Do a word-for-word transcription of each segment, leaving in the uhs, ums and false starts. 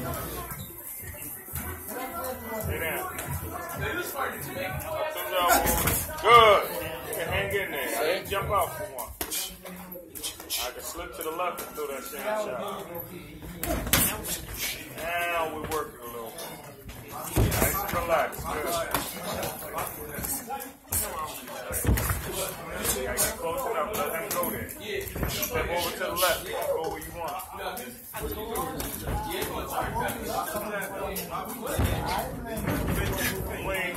Stay down. Up those elbows. Good. You can hang in there. I didn't jump out for one. I can slip to the left and throw that same shot. Now we're working a little bit. Nice and relaxed. Good. You gotta get close enough. Let him go there. Step over to the left. You can go where you want. Wing.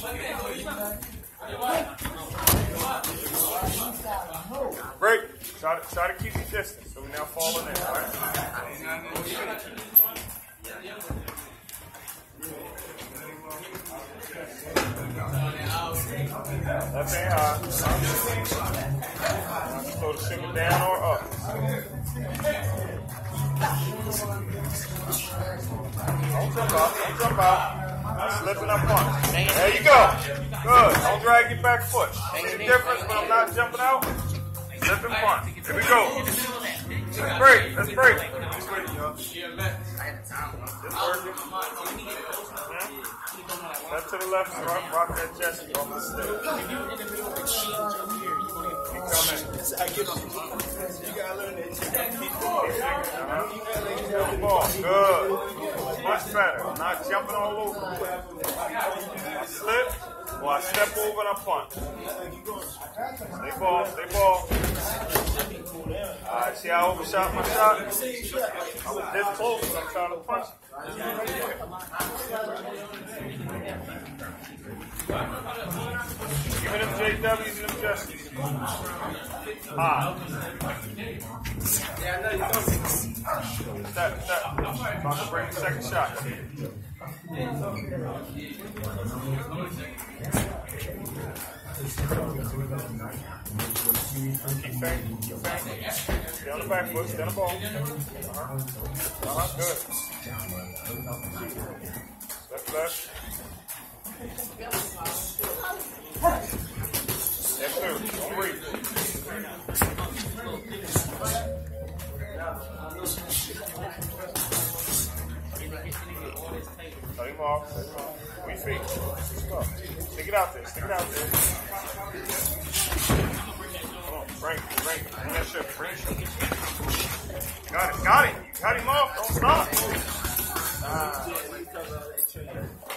Break. Try to, try to keep your distance. So we're now falling in. All right? Left hand high. Throw the single down or up. Don't jump out. Don't jump out. Slipping up punch. There you go. Good. Don't drag your back foot. See the difference when I'm not jumping out? Slip and punch. Here we go. Let's break. Let's break. Just working. Left to the left, rock, rock that chest off the step. Keep coming. You gotta learn that. Keep ball. Good. Much better. I'm not jumping all over the place. I slip, or I step over and I punch. Stay ball, stay ball. Alright, see how I overshot my shot? I was this close, but I'm trying to punch. Give me them J Ws and them Jessies. Ah. Step, step. About to bring the second shot. Keep banging, keep banging. Stay on the back foot, stay on the ball. Uh-huh. Uh-huh, good. Left, left. Step through, don't breathe. Cut him off, cut him off. Three feet. Let's go. Stick it out there, stick it out there. Come on, bring it, bring it. Bring that shit, bring it. Got it, got it. You cut him off, don't stop. Ah.